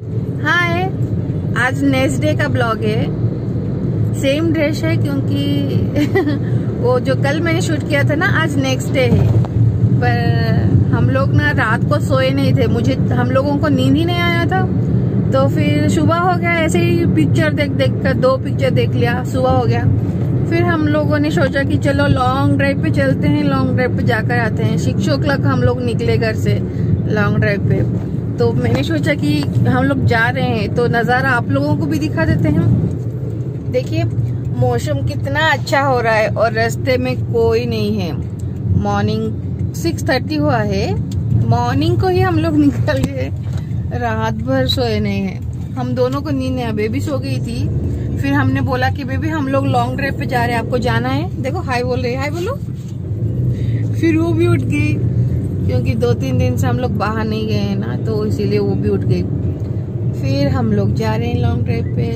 हाय, आज next day का blog है। सेम ड्रेस है क्योंकि वो जो कल मैंने शूट किया था ना, आज नेक्स्ट डे है। पर हम लोग ना रात को सोए नहीं थे, हम लोगों को नींद ही नहीं आया था। तो फिर सुबह हो गया, ऐसे ही पिक्चर देख कर 2 पिक्चर देख लिया, सुबह हो गया। फिर हम लोगों ने सोचा कि चलो लॉन्ग ड्राइव पे चलते हैं, लॉन्ग ड्राइव पे जाकर आते हैं। 6 o'clock हम लोग निकले घर से लॉन्ग ड्राइव पे। तो मैंने सोचा कि हम लोग जा रहे हैं तो नज़ारा आप लोगों को भी दिखा देते हैं। देखिए मौसम कितना अच्छा हो रहा है और रास्ते में कोई नहीं है। मॉर्निंग 6:30 हुआ है, मॉर्निंग को ही हम लोग निकल गए, रात भर सोए नहीं है। हम दोनों को नींद है, बेबी सो गई थी। फिर हमने बोला कि बेबी हम लोग लॉन्ग ड्राइव पे जा रहे हैं, आपको जाना है? देखो हाय बोल रही है, हाय बोलो। फिर वो भी उठ गई क्योंकि 2-3 दिन से हम लोग बाहर नहीं गए हैं ना, तो इसीलिए वो भी उठ गई। फिर हम लोग जा रहे हैं लॉन्ग ड्राइव पे।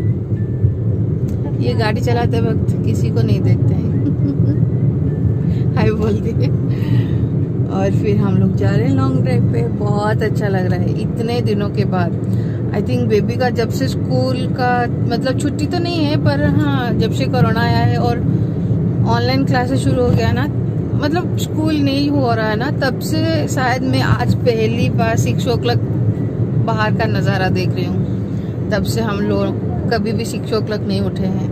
ये गाड़ी चलाते वक्त किसी को नहीं देखते हैं हाय बोलती है। और फिर हम लोग जा रहे हैं लॉन्ग ड्राइव पे। बहुत अच्छा लग रहा है इतने दिनों के बाद। आई थिंक बेबी का जब से स्कूल का मतलब छुट्टी तो नहीं है, पर हाँ जब से कोरोना आया है और ऑनलाइन क्लासेस शुरू हो गया ना, मतलब स्कूल नहीं हो रहा है ना, तब से शायद मैं आज पहली बार 6 o'clock बाहर का नज़ारा देख रही हूँ। तब से हम लोग कभी भी 6 o'clock नहीं उठे हैं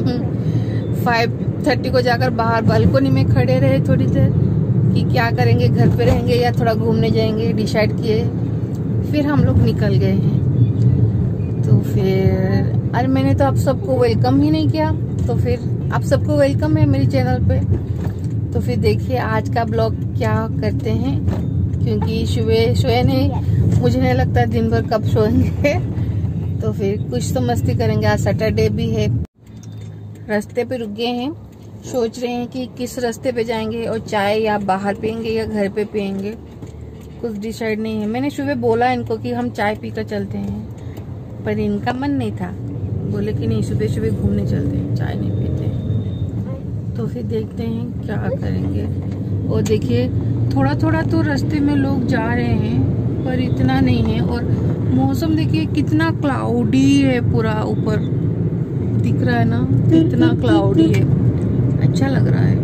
5:30 को जाकर बाहर बालकोनी में खड़े रहे थोड़ी देर कि क्या करेंगे, घर पे रहेंगे या थोड़ा घूमने जाएंगे, डिसाइड किए। फिर हम लोग निकल गए हैं। तो फिर अरे मैंने तो आप सबको वेलकम ही नहीं किया, तो फिर आप सबको वेलकम है मेरे चैनल पे। तो फिर देखिए आज का ब्लॉग क्या करते हैं, क्योंकि सुबह सोए नहीं, मुझे नहीं लगता दिन भर कब सोएंगे। तो फिर कुछ तो मस्ती करेंगे। आज सैटरडे भी है। रास्ते पे रुक गए हैं, सोच रहे हैं कि किस रास्ते पे जाएंगे और चाय या बाहर पियेंगे या घर पे पियेंगे, कुछ डिसाइड नहीं है। मैंने सुबह बोला इनको कि हम चाय पीकर चलते हैं, पर इनका मन नहीं था, बोले कि नहीं सुबह सुबह घूमने चलते हैं, चाय नहीं पीते। तो फिर देखते हैं क्या करेंगे। और देखिए थोड़ा थोड़ा तो रास्ते में लोग जा रहे हैं, पर इतना नहीं है। और मौसम देखिए कितना क्लाउडी है, पूरा ऊपर दिख रहा है ना, कितना क्लाउडी है, अच्छा लग रहा है।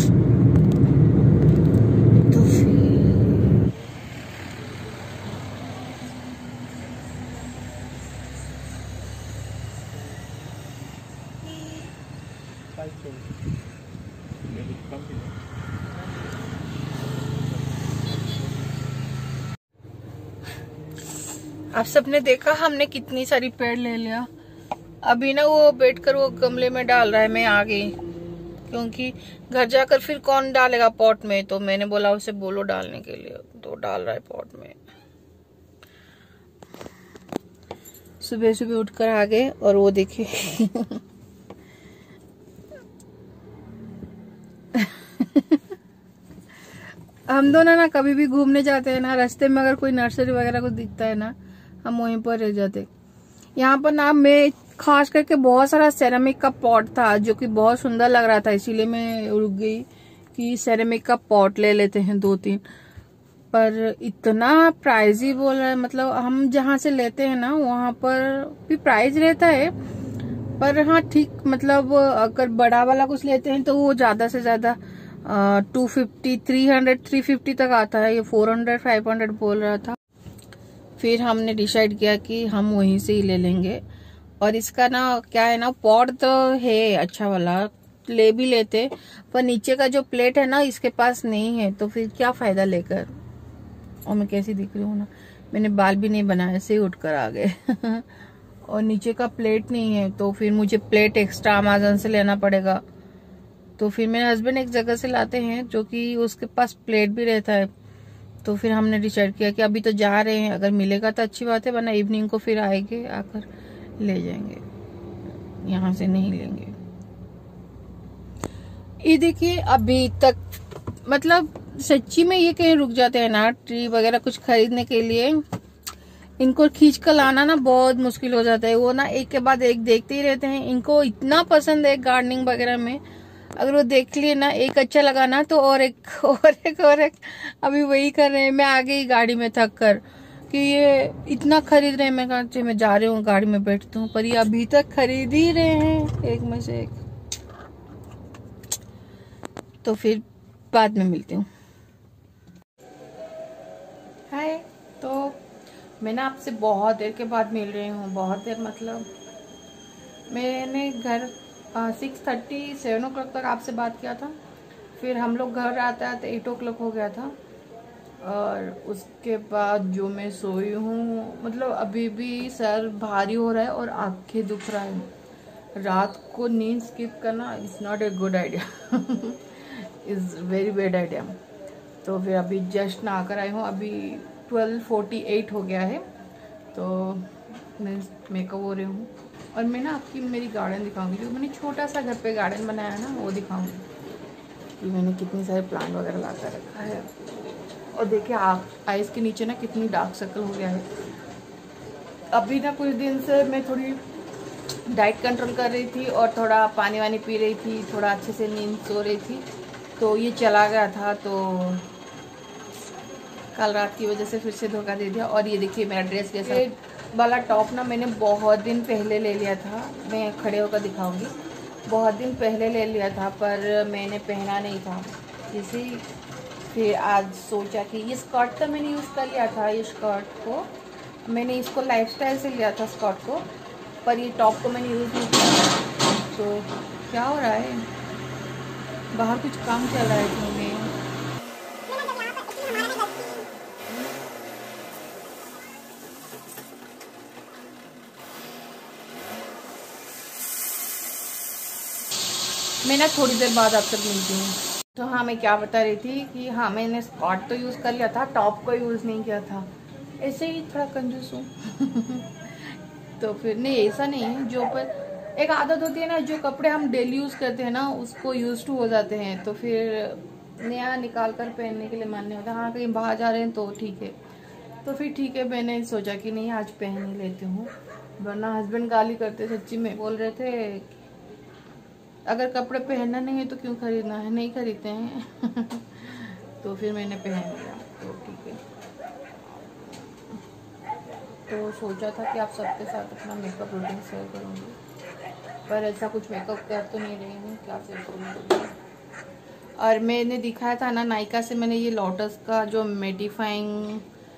तो फिर आप सबने देखा हमने कितनी सारी पेड़ ले लिया। अभी ना वो बैठकर वो गमले में डाल रहा है, मैं आ गई क्योंकि घर जाकर फिर कौन डालेगा पॉट में। तो मैंने बोला उसे बोलो डालने के लिए, तो डाल रहा है पॉट में। सुबह सुबह उठकर आ गए और वो देखिए हम दोनों ना कभी भी घूमने जाते हैं ना, रास्ते में अगर कोई नर्सरी वगैरह कुछ दिखता है ना, हम वहीं पर रह जाते। यहाँ पर ना मैं खास करके बहुत सारा सेरेमिक का पॉट था जो कि बहुत सुंदर लग रहा था, इसीलिए मैं रुक गई कि सेरेमिक का पॉट ले लेते हैं 2-3। पर इतना प्राइजी बोल रहा है, मतलब हम जहाँ से लेते हैं ना वहाँ पर भी प्राइस रहता है, पर हाँ ठीक, मतलब अगर बड़ा वाला कुछ लेते हैं तो वो ज्यादा से ज्यादा 250, 300, 350 तक आता है। ये 400, 500 बोल रहा था। फिर हमने डिसाइड किया कि हम वहीं से ही ले लेंगे। और इसका ना क्या है ना, पॉट तो है अच्छा वाला, ले भी लेते, पर नीचे का जो प्लेट है ना इसके पास नहीं है, तो फिर क्या फायदा लेकर। और मैं कैसी दिख रही हूँ ना, मैंने बाल भी नहीं बनाए, ऐसे ही उठकर आ गए और नीचे का प्लेट नहीं है, तो फिर मुझे प्लेट एक्स्ट्रा अमेज़न से लेना पड़ेगा। तो फिर मेरे हस्बैंड एक जगह से लाते हैं जो कि उसके पास प्लेट भी रहता है। तो फिर हमने डिसाइड किया कि अभी तो जा रहे हैं, अगर मिलेगा तो अच्छी बात है, वरना इवनिंग को फिर आएंगे, आकर ले जाएंगे, यहाँ से नहीं लेंगे। ये देखिए अभी तक मतलब सच्ची में ये कहीं रुक जाते हैं ना ट्री वगैरह कुछ खरीदने के लिए, इनको खींच कर लाना ना बहुत मुश्किल हो जाता है। वो ना एक के बाद एक देखते ही रहते हैं, इनको इतना पसंद है गार्डनिंग वगैरह में। अगर वो देख लिए ना एक अच्छा लगा ना तो और एक और एक और एक, अभी वही कर रहे हैं। मैं आ गई गाड़ी में थक कर, कि ये इतना खरीद रहे हैं। मैं कहा मैं जा रही हूँ, गाड़ी में बैठती हूँ, पर ये अभी तक खरीद ही रहे हैं एक में से एक। तो फिर बाद में मिलती हूँ। हाय, तो मैं ना आपसे बहुत देर के बाद मिल रही हूँ। बहुत देर मतलब मैंने घर 6:30 7 o'clock तक आपसे बात किया था। फिर हम लोग घर आते आते 8 o'clock हो गया था। और उसके बाद जो मैं सोई हूँ, मतलब अभी भी सर भारी हो रहा है और आंखें दुख रहा है। रात को नींद स्किप करना is not a good idea, is very bad idea. तो फिर अभी जस्ट नहा कर आई हूँ। अभी 12:48 हो गया है। तो मैं मेकअप हो रही हूँ और मैं ना आपकी मेरी गार्डन दिखाऊंगी। जो मैंने छोटा सा घर पे गार्डन बनाया है ना, वो दिखाऊंगी कि मैंने कितनी सारे प्लांट वगैरह ला कर रखा है। और देखिए आइस के नीचे ना कितनी डार्क सर्कल हो गया है। अभी ना कुछ दिन से मैं थोड़ी डाइट कंट्रोल कर रही थी और थोड़ा पानी वानी पी रही थी, थोड़ा अच्छे से नींद सो रही थी, तो ये चला गया था। तो कल रात की वजह से फिर से धोखा दे दिया। और ये देखिए मेरा ड्रेस कैसा, ये वाला टॉप ना मैंने बहुत दिन पहले ले लिया था। मैं खड़े होकर दिखाऊंगी। बहुत दिन पहले ले लिया था पर मैंने पहना नहीं था इसी। फिर आज सोचा कि ये स्कर्ट तो मैंने यूज़ कर लिया था। ये स्कर्ट को मैंने इसको लाइफस्टाइल से लिया था स्कर्ट को, पर ये टॉप को मैंने यूज़ नहीं किया। तो क्या हो रहा है, बाहर कुछ काम चल रहा है घर में। मैं ना थोड़ी देर बाद आपसे मिलती हूँ। तो हाँ, मैं क्या बता रही थी कि हाँ मैंने स्कर्ट तो यूज़ कर लिया था, टॉप को यूज़ नहीं किया था। ऐसे ही थोड़ा कंजूस हूँ। तो फिर नहीं, ऐसा नहीं है। जो पर एक आदत होती है ना, जो कपड़े हम डेली यूज़ करते हैं ना उसको यूज टू हो जाते हैं, तो फिर नया निकाल कर पहनने के लिए मन नहीं होता। हाँ कहीं बाहर जा रहे हैं तो ठीक है। तो फिर ठीक है, मैंने सोचा कि नहीं आज पहन ही लेती हूँ, वरना हस्बैंड गाली करते सच्ची में। बोल रहे थे अगर कपड़े पहनना नहीं है तो क्यों खरीदना है, नहीं खरीदते हैं। तो फिर मैंने पहन लिया, तो ठीक है। तो सोचा था कि आप सबके साथ अपना मेकअप रूटीन शेयर करूँगी, पर ऐसा कुछ मेकअप कर तो नहीं रही हूँ, क्या शेयर करूँगी। और मैंने दिखाया था ना नायका से, मैंने ये लोटस का जो mattifying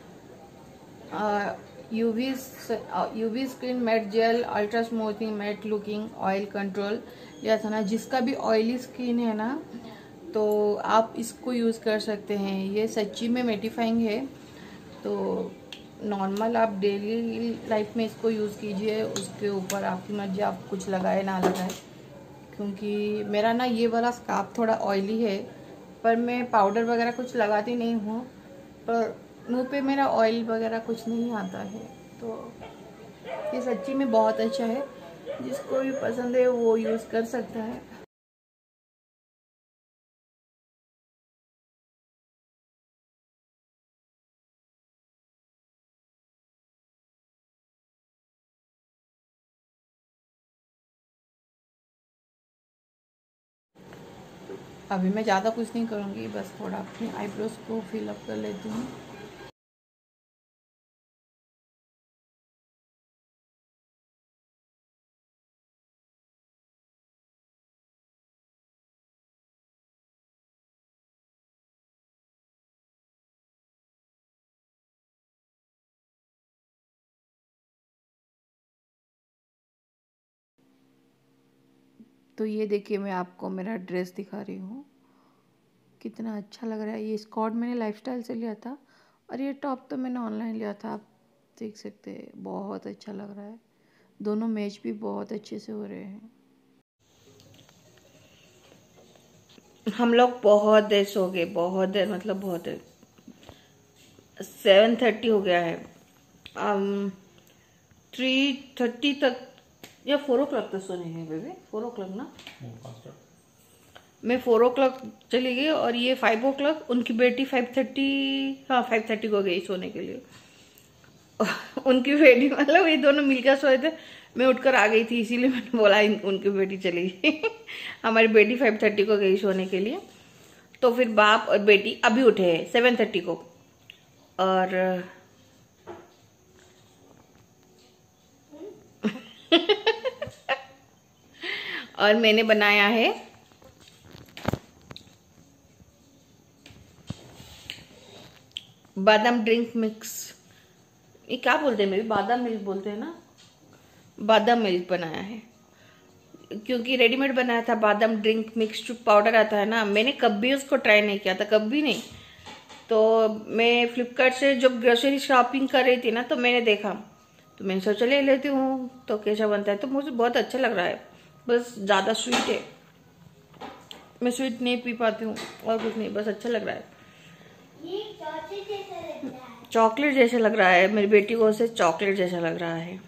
UV screen matte gel ultra smoothing matte looking oil control लिया था ना। जिसका भी ऑयली स्किन है ना तो आप इसको यूज़ कर सकते हैं। ये सच्ची में मेटिफाइंग है। तो नॉर्मल आप डेली लाइफ में इसको यूज़ कीजिए, उसके ऊपर आपकी मर्जी, आप कुछ लगाए ना लगाए। क्योंकि मेरा ना ये वाला स्कार्फ थोड़ा ऑयली है, पर मैं पाउडर वगैरह कुछ लगाती नहीं हूँ, पर मुंह पे मेरा ऑयल वगैरह कुछ नहीं आता है। तो ये सच्ची में बहुत अच्छा है, जिसको भी पसंद है वो यूज़ कर सकता है। अभी मैं ज़्यादा कुछ नहीं करूँगी, बस थोड़ा अपने आईब्रोज को फिल अप कर लेती हूँ। तो ये देखिए मैं आपको मेरा ड्रेस दिखा रही हूँ, कितना अच्छा लग रहा है। ये स्कर्ट मैंने लाइफस्टाइल से लिया था और ये टॉप तो मैंने ऑनलाइन लिया था। आप देख सकते हैं, बहुत अच्छा लग रहा है। दोनों मैच भी बहुत अच्छे से हो रहे हैं। हम लोग बहुत देर सो गए, बहुत देर मतलब बहुत देर। 7:30 हो गया है। 3:30 तक या 4 o'clock तक सोने हैं बेबी। 4 o'clock ना, मैं 4 o'clock चली गई और ये 5 o'clock, उनकी बेटी 5:30, हाँ 5:30 को गई सोने के लिए। उनकी बेटी मतलब ये दोनों मिलकर सोए थे, मैं उठकर आ गई थी, इसीलिए मैंने बोला उनकी बेटी चली गई। हमारी बेटी 5:30 को गई सोने के लिए। तो फिर बाप और बेटी अभी उठे हैं 7:30 को। और और मैंने बनाया है बादाम ड्रिंक मिक्स। ये क्या बोलते हैं, मेरी बादाम मिल्क बोलते हैं ना, बादाम मिल्क बनाया है। क्योंकि रेडीमेड बनाया था बादाम ड्रिंक मिक्स जो पाउडर आता है ना, मैंने कभी उसको ट्राई नहीं किया था, कभी नहीं। तो मैं फ्लिपकार्ट से जब ग्रोसरी शॉपिंग कर रही थी ना, तो मैंने देखा, तो मैंने सोचा ले लेती हूँ तो कैसा बनता है। तो मुझे बहुत अच्छा लग रहा है, बस ज़्यादा स्वीट है, मैं स्वीट नहीं पी पाती हूँ और कुछ नहीं, बस अच्छा लग रहा है। चॉकलेट जैसा लग रहा है, मेरी बेटी को से चॉकलेट जैसा लग रहा है।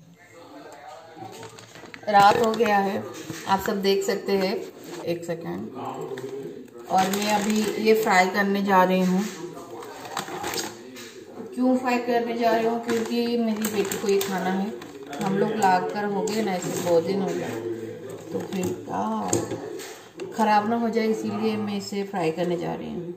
रात हो गया है, आप सब देख सकते हैं। एक सेकेंड। और मैं अभी ये फ्राई करने जा रही हूँ। क्यों फ्राई करने जा रही हूँ? क्योंकि मेरी बेटी को ये खाना है। हम लोग लाग कर हो गए ना, ऐसे बहुत दिन हो गए, तो फिर क्या खराब ना हो जाए, इसीलिए मैं इसे फ्राई करने जा रही हूँ।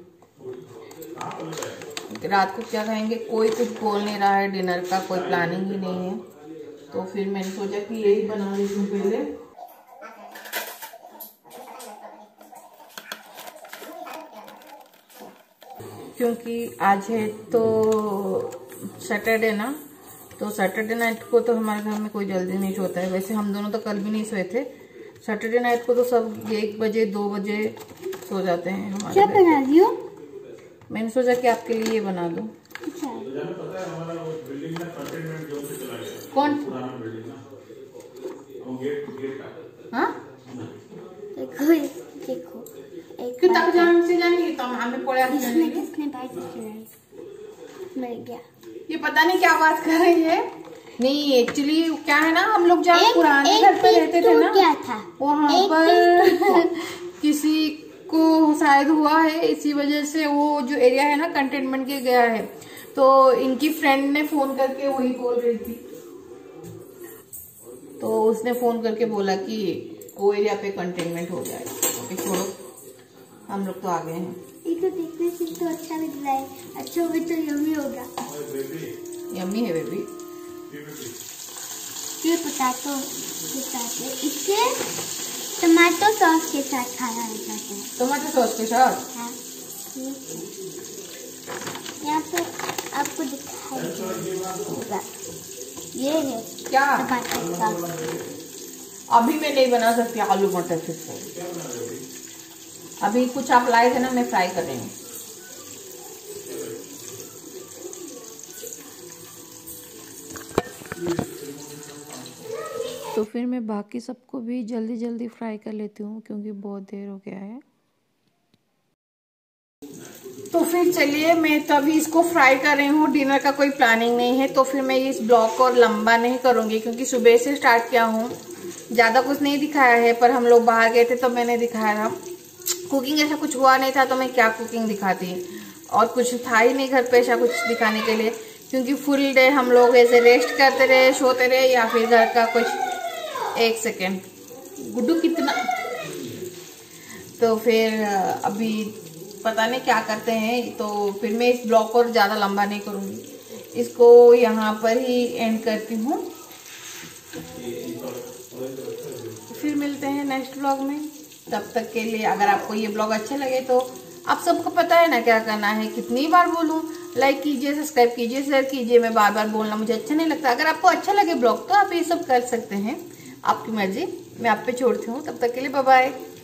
रात को क्या खाएंगे, कोई कुछ बोल नहीं रहा है, डिनर का कोई प्लानिंग ही नहीं है, तो फिर मैंने सोचा कि यही बना लेती हूँ पहले। क्योंकि आज है तो सैटरडे ना, तो सैटरडे नाइट को तो हमारे घर में कोई जल्दी नहीं सोता है। वैसे हम दोनों तो कल भी नहीं सोए थे। सैटरडे नाइट को तो सब 1 बजे 2 बजे सो जाते हैं हमारे। क्या बना रही हो? मैंने सोचा कि आपके लिए ये बना दूं। कौन? हाँ? देखो देखो, क्यों तक जान से जानेंगे तो हमें पड़ा किसने बात मर गया। ये पता नहीं क्या बात कर रही है। नहीं एक्चुअली क्या है ना, हम लोग जब पुराने घर पे रहते थे ना, क्या था वहाँ पर किसी को शायद हुआ है, इसी वजह से वो जो एरिया है ना कंटेनमेंट के गया है। तो इनकी फ्रेंड ने फोन करके वही बोल रही थी, तो उसने फोन करके बोला कि वो एरिया पे कंटेनमेंट हो गया है। ओके छोड़ो, हम लोग तो आ गए हैं। ये तो देखने से तो अच्छा लग रहा है, अच्छा भी तो यम्मी होगा। यम्मी है बेबी। ये पोटैटो के साथ है, इसे टमाटो सॉस के साथ खाया जाता है। टमाटो सॉस के साथ? हाँ, यहाँ पे आपको दिखाई होगा, ये है क्या टमाटो सॉस। अभी मैं नहीं बना सकती आलू मटर फिर से। अभी कुछ आप लाए थे ना, मैं फ्राई कर रही हूँ। तो फिर मैं बाकी सबको भी जल्दी जल्दी फ्राई कर लेती हूँ, क्योंकि बहुत देर हो गया है। तो फिर चलिए, मैं तो अभी इसको फ्राई कर रही हूँ। डिनर का कोई प्लानिंग नहीं है, तो फिर मैं इस ब्लॉग को और लंबा नहीं करूँगी, क्योंकि सुबह से स्टार्ट किया हूँ। ज़्यादा कुछ नहीं दिखाया है, पर हम लोग बाहर गए थे तो मैंने दिखाया था। कुकिंग ऐसा कुछ हुआ नहीं था, तो मैं क्या कुकिंग दिखाती, और कुछ था ही नहीं घर पे ऐसा कुछ दिखाने के लिए, क्योंकि फुल डे हम लोग ऐसे रेस्ट करते रहे, सोते रहे, या फिर घर का कुछ। एक सेकेंड, गुड्डू कितना। तो फिर अभी पता नहीं क्या करते हैं, तो फिर मैं इस ब्लॉग को ज़्यादा लंबा नहीं करूँगी, इसको यहाँ पर ही एंड करती हूँ। फिर मिलते हैं नेक्स्ट ब्लॉग में। तब तक के लिए अगर आपको ये ब्लॉग अच्छे लगे तो आप सबको पता है ना क्या करना है, कितनी बार बोलूँ, लाइक कीजिए, सब्सक्राइब कीजिए, शेयर कीजिए। मैं बार बार बोलना मुझे अच्छा नहीं लगता। अगर आपको अच्छा लगे ब्लॉग तो आप ये सब कर सकते हैं, आपकी मर्जी। मैं आप पे छोड़ती हूँ। तब तक के लिए बाय बाय।